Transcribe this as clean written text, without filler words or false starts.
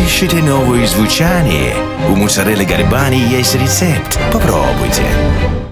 ищете новые звучания? У Моцареллы Гарибани есть рецепт. Попробуйте.